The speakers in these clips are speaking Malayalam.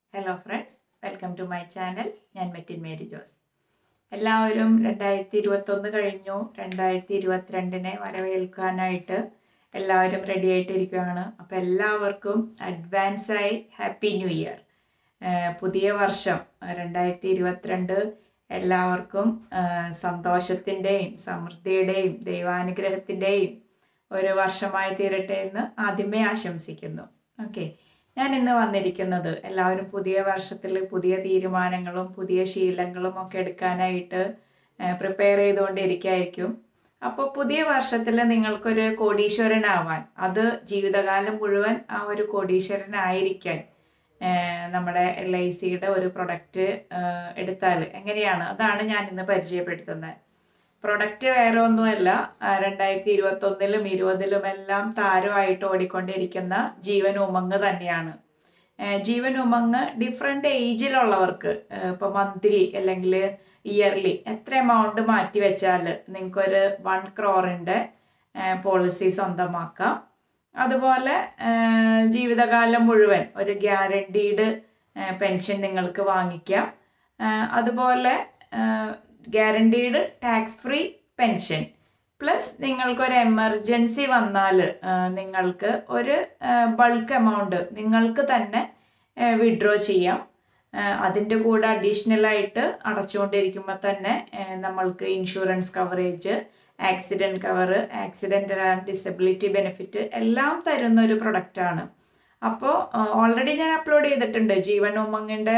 Hello friends, welcome to my channel. ഞാൻ മെറ്റിൻ മേരി ജോസ്. എല്ലാവരും 2021 കഴിഞ്ഞു 2022നെ വരവേൽക്കാനായിട്ട് എല്ലാവരും റെഡി ആയിട്ടിരിക്കുകയാണ്. അപ്പോൾ എല്ലാവർക്കും അഡ്വാൻസ് ആയി ഹാപ്പി ന്യൂ ഇയർ. പുതിയ വർഷം 2022 എല്ലാവർക്കും സന്തോഷത്തിൻ്റെയും സമൃദ്ധിയുടെയും ദൈവാനുഗ്രഹത്തിൻ്റെയും ഒരു വർഷമായി തീരട്ടെ എന്ന് ആദ്യമേ ആശംസിക്കുന്നു. ഓക്കെ, ഞാൻ ഇന്ന് വന്നിരിക്കുന്നത് എല്ലാവരും പുതിയ വർഷത്തിൽ പുതിയ തീരുമാനങ്ങളും പുതിയ ശീലങ്ങളും ഒക്കെ എടുക്കാനായിട്ട് പ്രിപ്പയർ ചെയ്തുകൊണ്ടിരിക്കുകയായിരിക്കും. അപ്പോൾ പുതിയ വർഷത്തിൽ നിങ്ങൾക്കൊരു കോടീശ്വരനാവാൻ, അത് ജീവിതകാലം മുഴുവൻ ആ ഒരു കോടീശ്വരനായിരിക്കാൻ നമ്മുടെ LICയുടെ ഒരു പ്രൊഡക്റ്റ് എടുത്താൽ എങ്ങനെയാണ്, അതാണ് ഞാൻ ഇന്ന് പരിചയപ്പെടുത്തുന്നത്. പ്രൊഡക്റ്റ് വേറെ ഒന്നുമല്ല, 2021-ലും 2020-ലും എല്ലാം താരമായിട്ട് ഓടിക്കൊണ്ടിരിക്കുന്ന ജീവൻ ഉമങ് തന്നെയാണ്. ജീവൻ ഉമങ് ഡിഫറെൻ്റ് ഏജിലുള്ളവർക്ക് ഇപ്പോൾ മന്ത്ലി അല്ലെങ്കിൽ ഇയർലി എത്ര എമൗണ്ട് മാറ്റി വെച്ചാൽ നിങ്ങൾക്കൊരു 1 crore പോളിസി സ്വന്തമാക്കാം. അതുപോലെ ജീവിതകാലം മുഴുവൻ ഒരു ഗ്യാരണ്ടീഡ് പെൻഷൻ നിങ്ങൾക്ക് വാങ്ങിക്കാം. അതുപോലെ guaranteed tax free pension plus നിങ്ങൾക്കൊരു എമർജൻസി വന്നാൽ നിങ്ങൾക്ക് ഒരു ബൾക്ക് എമൗണ്ട് നിങ്ങൾക്ക് തന്നെ വിഡ്രോ ചെയ്യാം. അതിൻ്റെ കൂടെ അഡീഷണലായിട്ട് അടച്ചുകൊണ്ടിരിക്കുമ്പോൾ തന്നെ നമ്മൾക്ക് insurance coverage, accident cover, accidental and disability benefit എല്ലാം തരുന്ന ഒരു പ്രൊഡക്റ്റാണ്. അപ്പോൾ ഓൾറെഡി ഞാൻ അപ്ലോഡ് ചെയ്തിട്ടുണ്ട് ജീവൻ ഉമങ്ങിൻ്റെ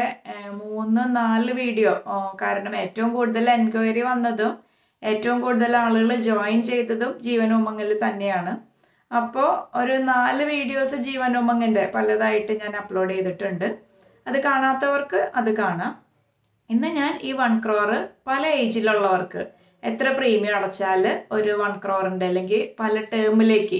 3-4 വീഡിയോ. കാരണം ഏറ്റവും കൂടുതൽ എൻക്വയറി വന്നതും ഏറ്റവും കൂടുതൽ ആളുകൾ ജോയിൻ ചെയ്തതും ജീവൻ ഉമങ്ങിൽ തന്നെയാണ്. അപ്പോൾ ഒരു 4 വീഡിയോസ് ജീവൻ ഉമങ്ങിൻ്റെ പലതായിട്ട് ഞാൻ അപ്ലോഡ് ചെയ്തിട്ടുണ്ട്. അത് കാണാത്തവർക്ക് അത് കാണാം. ഇന്ന് ഞാൻ ഈ 1 crore പല ഏജിലുള്ളവർക്ക് എത്ര പ്രീമിയം അടച്ചാൽ ഒരു 1 crore അല്ലെങ്കിൽ പല ടേമിലേക്ക്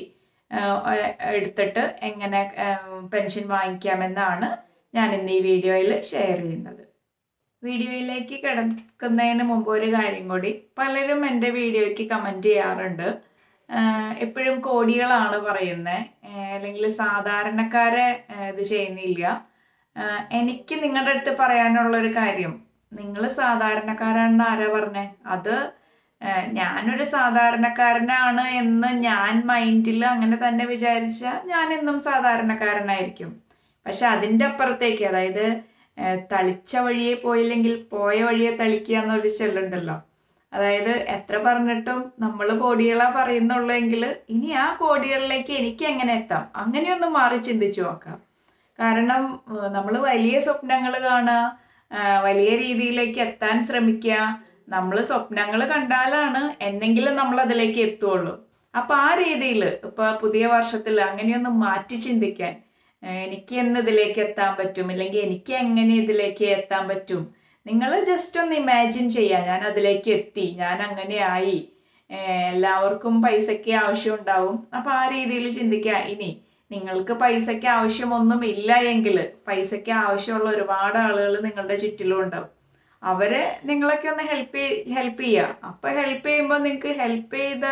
എടുത്തിട്ട് എങ്ങനെ പെൻഷൻ വാങ്ങിക്കാമെന്നാണ് ഞാൻ ഇന്ന് ഈ വീഡിയോയിൽ ഷെയർ ചെയ്യുന്നത്. വീഡിയോയിലേക്ക് കിടക്കുന്നതിന് മുമ്പ് ഒരു കാര്യം കൂടി, പലരും എൻ്റെ വീഡിയോയ്ക്ക് കമൻറ്റ് ചെയ്യാറുണ്ട്, എപ്പോഴും കോടികളാണ് പറയുന്നത്, അല്ലെങ്കിൽ സാധാരണക്കാരെ ഇത് ചെയ്യുന്നില്ല. എനിക്ക് നിങ്ങളുടെ അടുത്ത് പറയാനുള്ളൊരു കാര്യം, നിങ്ങൾ സാധാരണക്കാരാണെന്ന് ആരാ പറഞ്ഞേ? അത് ഞാനൊരു സാധാരണക്കാരനാണ് എന്ന് ഞാൻ മൈൻഡിൽ അങ്ങനെ തന്നെ വിചാരിച്ചാൽ ഞാൻ എന്നും സാധാരണക്കാരനായിരിക്കും. പക്ഷെ അതിൻ്റെ അപ്പുറത്തേക്ക്, അതായത് തളിച്ച വഴിയെ പോയില്ലെങ്കിൽ പോയ വഴിയെ തളിക്കുക എന്നൊരു ചൊല്ലുണ്ടല്ലോ. അതായത് എത്ര പറഞ്ഞിട്ടും നമ്മൾ കോടികളാ പറയുന്നുള്ളൂ എങ്കിൽ ഇനി ആ കോടികളിലേക്ക് എനിക്ക് എങ്ങനെ എത്താം, അങ്ങനെയൊന്ന് മാറി ചിന്തിച്ചു നോക്കാം. കാരണം നമ്മൾ വലിയ സ്വപ്നങ്ങൾ കാണുക, വലിയ രീതിയിലേക്ക് എത്താൻ ശ്രമിക്കുക. നമ്മൾ സ്വപ്നങ്ങൾ കണ്ടാലാണ് എന്നെങ്കിലും നമ്മൾ അതിലേക്ക് എത്തുള്ളൂ. അപ്പോൾ ആ രീതിയിൽ ഇപ്പോൾ പുതിയ വർഷത്തിൽ അങ്ങനെയൊന്ന് മാറ്റി ചിന്തിക്കാൻ, എനിക്ക് എന്ന് ഇതിലേക്ക് എത്താൻ പറ്റും, അല്ലെങ്കിൽ എനിക്ക് എങ്ങനെ ഇതിലേക്ക് എത്താൻ പറ്റും, നിങ്ങൾ ജസ്റ്റ് ഒന്ന് ഇമാജിൻ ചെയ്യുക, ഞാൻ അതിലേക്ക് എത്തി, ഞാൻ അങ്ങനെയായി. എല്ലാവർക്കും പൈസയ്ക്ക് ആവശ്യം ഉണ്ടാവും. അപ്പോൾ ആ രീതിയിൽ ചിന്തിക്കുക. ഇനി നിങ്ങൾക്ക് പൈസയ്ക്ക് ആവശ്യമൊന്നും ഇല്ല എങ്കിൽ പൈസയ്ക്ക് ആവശ്യമുള്ള ഒരുപാട് ആളുകൾ നിങ്ങളുടെ ചുറ്റിലും ഉണ്ടാവും. അവരെ നിങ്ങളൊക്കെ ഒന്ന് ഹെൽപ്പ് ചെയ്യുക. അപ്പോൾ ഹെൽപ്പ് ചെയ്യുമ്പോൾ നിങ്ങൾക്ക് ഹെൽപ്പ് ചെയ്ത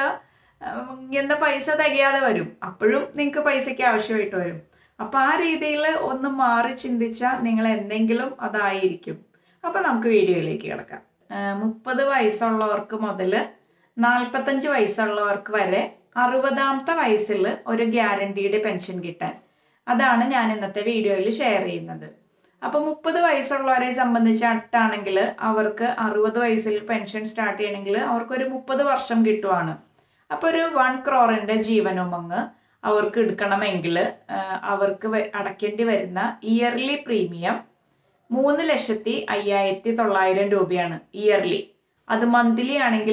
എന്താ പൈസ തികയാതെ വരും, അപ്പോഴും നിങ്ങൾക്ക് പൈസയ്ക്ക് ആവശ്യമായിട്ട് വരും. അപ്പോൾ ആ രീതിയിൽ ഒന്ന് മാറി ചിന്തിച്ചാൽ നിങ്ങൾ എന്തെങ്കിലും അതായിരിക്കും. അപ്പോൾ നമുക്ക് വീഡിയോയിലേക്ക് കിടക്കാം. 30 വയസ്സുള്ളവർക്ക് മുതൽ 45 വയസ്സുള്ളവർക്ക് വരെ 60ാമത്തെ വയസ്സിൽ ഒരു ഗ്യാരണ്ടീഡ് പെൻഷൻ കിട്ടാൻ, അതാണ് ഞാൻ ഇന്നത്തെ വീഡിയോയിൽ ഷെയർ ചെയ്യുന്നത്. അപ്പോൾ 30 വയസ്സുള്ളവരെ സംബന്ധിച്ചിട്ടാണെങ്കിൽ അവർക്ക് 60 വയസ്സിൽ പെൻഷൻ സ്റ്റാർട്ട് ചെയ്യണമെങ്കിൽ അവർക്കൊരു 30 വർഷം കിട്ടുവാണ്. അപ്പോൾ ഒരു 1 crore ജീവൻ ഉമങ് അവർക്ക് എടുക്കണമെങ്കിൽ അവർക്ക് അടയ്ക്കേണ്ടി വരുന്ന ഇയർലി പ്രീമിയം 3,05,900 രൂപയാണ് ഇയർലി. അത് മന്ത്ലി ആണെങ്കിൽ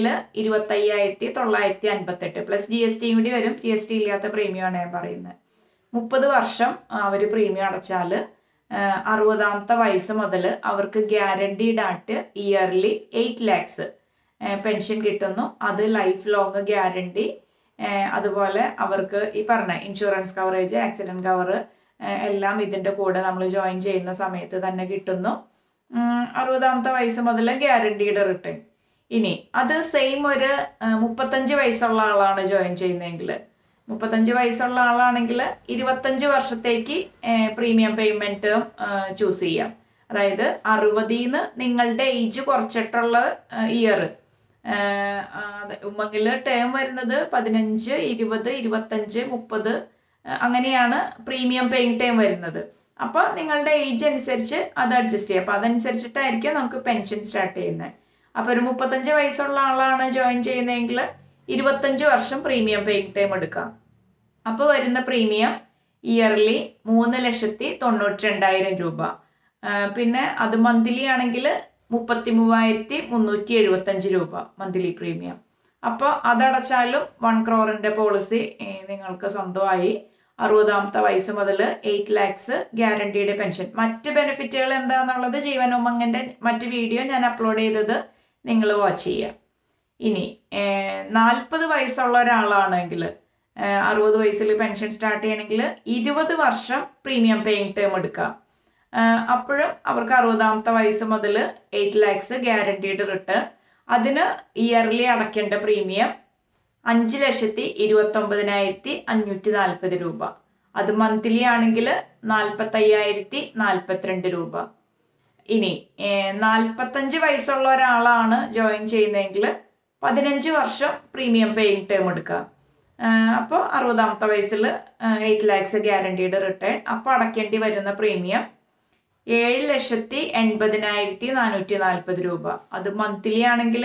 25,958 പ്ലസ് GST കൂടി വരും. GST ഇല്ലാത്ത പ്രീമിയമാണ് ഞാൻ പറയുന്നത്. 30 വർഷം അവർ പ്രീമിയം അടച്ചാൽ 60ാമത്തെ വയസ്സ് മുതൽ അവർക്ക് ഗ്യാരണ്ടീഡ് ആയിട്ട് ഇയർലി 8 lakhs പെൻഷൻ കിട്ടുന്നു. അത് ലൈഫ് ലോങ് ഗ്യാരണ്ടി. അതുപോലെ അവർക്ക് ഈ പറഞ്ഞ ഇൻഷുറൻസ് കവറേജ്, ആക്സിഡൻറ്റ് കവർ എല്ലാം ഇതിൻ്റെ കൂടെ നമ്മൾ ജോയിൻ ചെയ്യുന്ന സമയത്ത് തന്നെ കിട്ടുന്നു. 60ാമത്തെ വയസ്സ് മുതൽ ഗ്യാരണ്ടീഡ് റിട്ടേൺ. ഇനി അത് സെയിം ഒരു 35 വയസ്സുള്ള ആളാണ് ജോയിൻ ചെയ്യുന്നതെങ്കിൽ 35 വയസ്സുള്ള ആളാണെങ്കിൽ 25 വർഷത്തേക്ക് പ്രീമിയം പേയ്മെൻറ്റ് ചൂസ് ചെയ്യാം. അതായത് 60-ന്ന് നിങ്ങളുടെ ഏജ് കുറച്ചിട്ടുള്ള ഇയർ. ഉമംഗിൽ ടേം വരുന്നത് 15, 20, 25, 30 അങ്ങനെയാണ് പ്രീമിയം പേയിങ് ടൈം വരുന്നത്. അപ്പോൾ നിങ്ങളുടെ ഏജ് അനുസരിച്ച് അത് അഡ്ജസ്റ്റ് ചെയ്യാം. അപ്പോൾ അതനുസരിച്ചിട്ടായിരിക്കും നമുക്ക് പെൻഷൻ സ്റ്റാർട്ട് ചെയ്യുന്നത്. അപ്പോൾ ഒരു 35 വയസ്സുള്ള ആളാണ് ജോയിൻ ചെയ്യുന്നതെങ്കിൽ 25 വർഷം പ്രീമിയം പേയിങ് ടൈം എടുക്കാം. അപ്പോൾ വരുന്ന പ്രീമിയം ഇയർലി 3,92,000 രൂപ. പിന്നെ അത് മന്ത്ലി ആണെങ്കിൽ 33,375 രൂപ മന്ത്ലി പ്രീമിയം. അപ്പോൾ അതടച്ചാലും 1 crore പോളിസി നിങ്ങൾക്ക് സ്വന്തമായി 60ാമത്തെ വയസ്സ് മുതൽ 8 lakhs ഗ്യാരണ്ടീഡ് പെൻഷൻ. മറ്റ് ബെനിഫിറ്റുകൾ എന്താണെന്നുള്ളത് ജീവൻ ഉമങ്ങിൻ്റെ മറ്റ് വീഡിയോ ഞാൻ അപ്ലോഡ് ചെയ്തത് നിങ്ങൾ വാച്ച് ചെയ്യുക. ഇനി 40 വയസ്സുള്ള ഒരാളാണെങ്കിൽ 60 വയസ്സിൽ പെൻഷൻ സ്റ്റാർട്ട് ചെയ്യണമെങ്കിൽ 20 വർഷം പ്രീമിയം പേയിങ് ടേം എടുക്കുക. അപ്പോഴും അവർക്ക് 60ാമത്തെ വയസ്സ് മുതൽ 8 lakhs ഗ്യാരണ്ടീഡ് റിട്ടേൺ. അതിന് ഇയർലി അടയ്ക്കേണ്ട പ്രീമിയം 5,29,540 രൂപ. അത് മന്ത്ലി ആണെങ്കിൽ 45,042 രൂപ. ഇനി 45 വയസ്സുള്ള ഒരാളാണ് ജോയിൻ ചെയ്യുന്നതെങ്കിൽ 15 വർഷം പ്രീമിയം പേയിങ് ടേം എടുക്കുക. അപ്പോൾ 60ാമത്തെ വയസ്സിൽ 8 lakhs ഗ്യാരണ്ടീഡ് റിട്ടേൺ. അപ്പോൾ അടയ്ക്കേണ്ടി വരുന്ന പ്രീമിയം 7,80,440 രൂപ. അത് മന്ത്ലി ആണെങ്കിൽ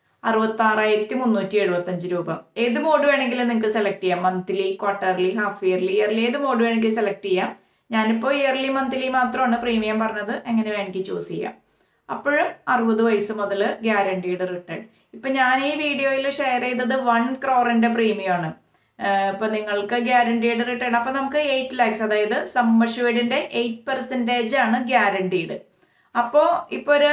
66,375 രൂപ. ഏത് മോഡ് വേണമെങ്കിലും നിങ്ങൾക്ക് സെലക്ട് ചെയ്യാം. മന്ത്ലി, ക്വാർട്ടർലി, ഹാഫ് ഇയർലി, ഏത് മോഡ് വേണമെങ്കിൽ സെലക്ട് ചെയ്യാം. ഞാനിപ്പോൾ ഇയർലി മന്ത്ലി മാത്രമാണ് പ്രീമിയം പറഞ്ഞത്. എങ്ങനെ വേണമെങ്കിൽ ചൂസ് ചെയ്യാം. അപ്പോഴും 60 വയസ്സ് മുതൽ ഗ്യാരണ്ടീഡ് റിട്ടേൺ. ഇപ്പം ഞാൻ ഈ വീഡിയോയിൽ ഷെയർ ചെയ്തത് 1 crore പ്രീമിയമാണ്. ഇപ്പം നിങ്ങൾക്ക് ഗ്യാരണ്ടീഡ് റിട്ടേൺ. അപ്പം നമുക്ക് 8 lakhs, അതായത് സം അഷ്യൂർഡിൻ്റെ 8% ആണ് ഗ്യാരണ്ടീഡ്. അപ്പോൾ ഇപ്പോൾ ഒരു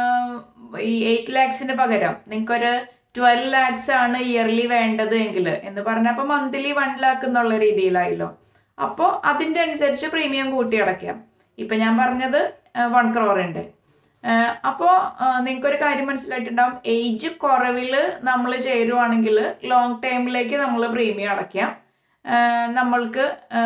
ഈ 8 lakhsന് പകരം നിങ്ങൾക്കൊരു 12 lakhs ആണ് ഇയർലി വേണ്ടത് എങ്കിൽ എന്ന് പറഞ്ഞാൽ അപ്പോൾ മന്ത്ലി 1 lakh എന്നുള്ള രീതിയിലായല്ലോ. അപ്പോൾ അതിൻ്റെ അനുസരിച്ച് പ്രീമിയം കൂട്ടി അടയ്ക്കാം. ഇപ്പം ഞാൻ പറഞ്ഞത് 1 crore. അപ്പോൾ നിങ്ങൾക്കൊരു കാര്യം മനസ്സിലായിട്ടുണ്ടാവും. ഏജ് കുറവിൽ നമ്മൾ ചേരുവാണെങ്കിൽ ലോങ് ടൈമിലേക്ക് നമ്മൾ പ്രീമിയം അടയ്ക്കാം. നമ്മൾക്ക്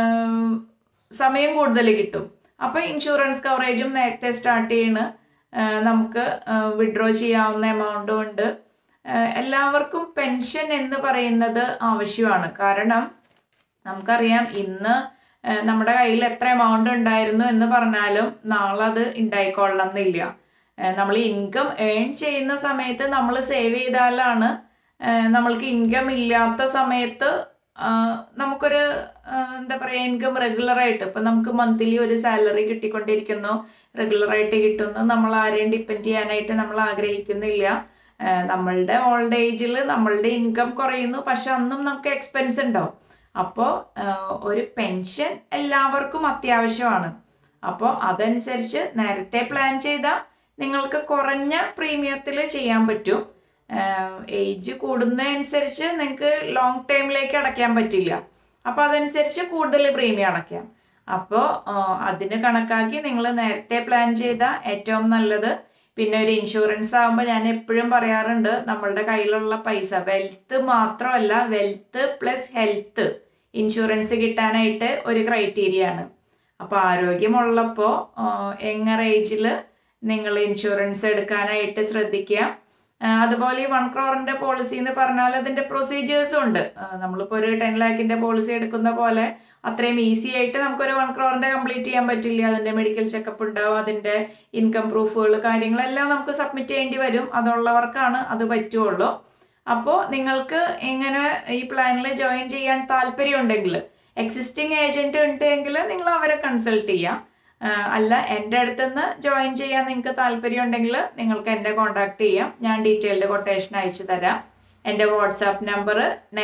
സമയം കൂടുതൽ കിട്ടും. അപ്പോൾ ഇൻഷുറൻസ് കവറേജും നേരത്തെ സ്റ്റാർട്ട് ചെയ്യണ നമുക്ക് വിഡ്രോ ചെയ്യാവുന്ന എമൗണ്ടും ഉണ്ട്. എല്ലാവർക്കും പെൻഷൻ എന്ന് പറയുന്നത് ആവശ്യമാണ്. കാരണം നമുക്കറിയാം ഇന്ന് നമ്മുടെ കയ്യിൽ എത്ര എമൗണ്ട് ഉണ്ടായിരുന്നു എന്ന് പറഞ്ഞാലും നാളെ അത് ഉണ്ടായിക്കൊള്ളണം എന്നില്ല. നമ്മൾ ഇൻകം ഏൺ ചെയ്യുന്ന സമയത്ത് നമ്മൾ സേവ് ചെയ്താലാണ് നമ്മൾക്ക് ഇൻകം ഇല്ലാത്ത സമയത്ത് നമുക്കൊരു എന്താ പറയുക ഇൻകം റെഗുലറായിട്ട് ഇപ്പം നമുക്ക് മന്ത്ലി ഒരു സാലറി കിട്ടിക്കൊണ്ടിരിക്കുന്നു, റെഗുലറായിട്ട് കിട്ടുന്നു. നമ്മൾ ആരെയും ഡിപ്പെൻഡ് ചെയ്യാനായിട്ട് നമ്മൾ ആഗ്രഹിക്കുന്നില്ല. നമ്മളുടെ ഓൾഡ് ഏജിൽ നമ്മളുടെ ഇൻകം കുറയുന്നു, പക്ഷെ അന്നും നമുക്ക് എക്സ്പെൻസ് ഉണ്ടാവും. അപ്പോൾ ഒരു പെൻഷൻ എല്ലാവർക്കും അത്യാവശ്യമാണ്. അപ്പോൾ അതനുസരിച്ച് നേരത്തെ പ്ലാൻ ചെയ്താൽ നിങ്ങൾക്ക് കുറഞ്ഞ പ്രീമിയത്തിൽ ചെയ്യാൻ പറ്റും. ഏജ് കൂടുന്നതനുസരിച്ച് നിങ്ങൾക്ക് ലോങ് ടൈമിലേക്ക് അടയ്ക്കാൻ പറ്റില്ല. അപ്പോൾ അതനുസരിച്ച് കൂടുതൽ പ്രീമിയം അടയ്ക്കാം. അപ്പോൾ അതിന് കണക്കാക്കി നിങ്ങൾ നേരത്തെ പ്ലാൻ ചെയ്താൽ ഏറ്റവും നല്ലത്. പിന്നെ ഒരു ഇൻഷുറൻസ് ആകുമ്പോൾ ഞാൻ എപ്പോഴും പറയാറുണ്ട്, നമ്മളുടെ കയ്യിലുള്ള പൈസ വെൽത്ത് മാത്രമല്ല, വെൽത്ത് പ്ലസ് ഹെൽത്ത് ഇൻഷുറൻസ് കിട്ടാനായിട്ട് ഒരു ക്രൈറ്റീരിയ ആണ്. അപ്പോൾ ആരോഗ്യമുള്ളപ്പോൾ യങ്ങർ ഏജിൽ നിങ്ങൾ ഇൻഷുറൻസ് എടുക്കാനായിട്ട് ശ്രദ്ധിക്കുക. അതുപോലെ ഈ 1 crore പോളിസി എന്ന് പറഞ്ഞാൽ അതിൻ്റെ പ്രൊസീജിയേഴ്സും ഉണ്ട്. നമ്മളിപ്പോൾ ഒരു 10 lakhന്റെ പോളിസി എടുക്കുന്ന പോലെ അത്രയും ഈസി ആയിട്ട് നമുക്കൊരു 1 crore കംപ്ലീറ്റ് ചെയ്യാൻ പറ്റില്ല. അതിൻ്റെ മെഡിക്കൽ ചെക്കപ്പ് ഉണ്ടാവും, അതിൻ്റെ ഇൻകം പ്രൂഫുകൾ കാര്യങ്ങളെല്ലാം നമുക്ക് സബ്മിറ്റ് ചെയ്യേണ്ടി വരും. അതുള്ളവർക്കാണ് അത് പറ്റുള്ളൂ. അപ്പോൾ നിങ്ങൾക്ക് ഇങ്ങനെ ഈ പ്ലാനിൽ ജോയിൻ ചെയ്യാൻ താല്പര്യമുണ്ടെങ്കിൽ, എക്സിസ്റ്റിംഗ് ഏജൻറ്റ് ഉണ്ടെങ്കിൽ നിങ്ങൾ അവരെ കൺസൾട്ട് ചെയ്യാം. അല്ല എൻ്റെ അടുത്തുനിന്ന് ജോയിൻ ചെയ്യാൻ നിങ്ങൾക്ക് താല്പര്യം ഉണ്ടെങ്കിൽ നിങ്ങൾക്ക് എന്നെ കോൺടാക്ട് ചെയ്യാം. ഞാൻ ഡീറ്റെയിൽഡ് കൊട്ടേഷൻ അയച്ചു തരാം. എൻ്റെ വാട്സാപ്പ് നമ്പർ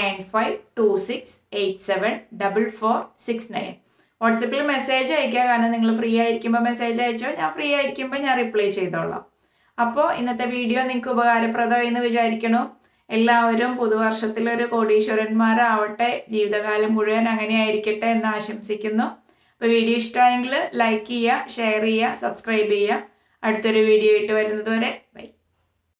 9526874469. വാട്സപ്പിൽ മെസ്സേജ് അയക്കുക. കാരണം നിങ്ങൾ ഫ്രീ ആയിരിക്കുമ്പോൾ മെസ്സേജ് അയച്ചോ, ഞാൻ ഫ്രീ ആയിരിക്കുമ്പോൾ ഞാൻ റിപ്ലൈ ചെയ്തോളാം. അപ്പോൾ ഇന്നത്തെ വീഡിയോ നിങ്ങൾക്ക് ഉപകാരപ്രദമായി എന്ന് വിചാരിക്കണു. എല്ലാവരും പുതുവർഷത്തിലൊരു കോടീശ്വരന്മാരാവട്ടെ, ജീവിതകാലം മുഴുവൻ അങ്ങനെ ആയിരിക്കട്ടെ എന്ന് ആശംസിക്കുന്നു. അപ്പോൾ വീഡിയോ ഇഷ്ടമായെങ്കിൽ ലൈക്ക് ചെയ്യുക, ഷെയർ ചെയ്യുക, സബ്സ്ക്രൈബ് ചെയ്യുക. അടുത്തൊരു വീഡിയോ ആയിട്ട് വരുന്നത് വരെ ബൈ.